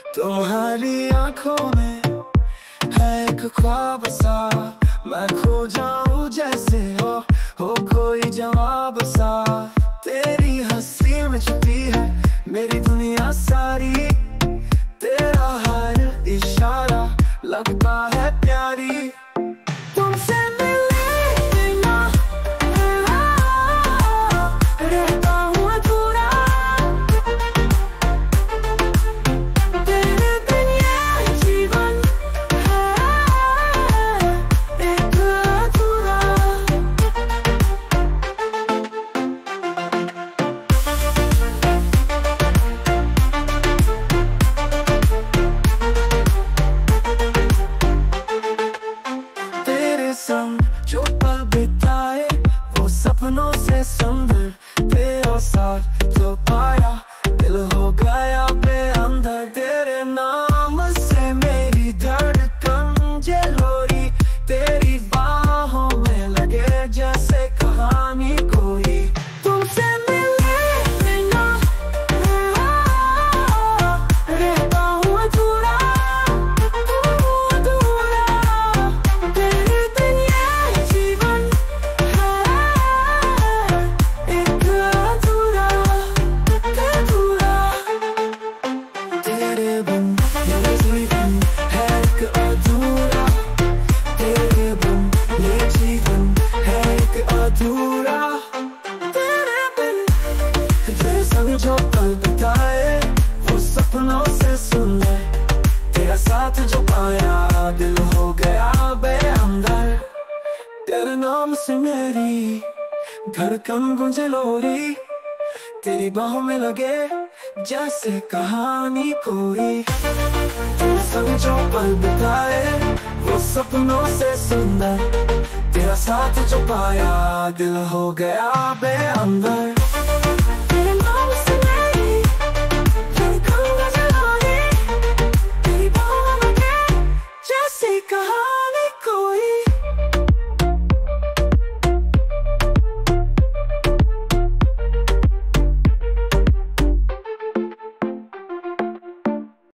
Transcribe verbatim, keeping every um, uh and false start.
तुम्हारी आंखों में है एक ख्वाब सा, मैं खो जाऊं जैसे हो हो कोई जवाब सा। तेरी हंसी में छुपी है मेरी दुनिया सारी, तेरा हर इशारा लगता है प्यारी। तुमसे जो पल बिताए वो सपनों से सुंदर, तेरा साथ तो पाया दिल हो गया बेअंदर। तेरे नाम से मेरी धड़कन जलोरी, तेरी बाहों में लगे जैसे कहानी कोई। तुमसे मिले बिना रहता हूँ अधूरा, अधूरा। तेरी दुनिया जीवन है एक अधूरा, अधूरा। तेरे बिन ये जीवन है एक अधूरा, तेरे बिन ये जीवन है एक अधूरा। तेरे बिन तेरे संग जो पल बिताए वो सपनों से सुंदर, तेरा साथ जो पाया दिल हो गया बेअंदर। तेरे नाम से मेरी धड़कन गूंजे लोरी, तेरी बाहों में लगे जैसे कहानी कोई। तेरे संग जो पल बिताए वो सपनों से सुंदर, तेरा साथ जो पाया दिल हो गया बेअंदर।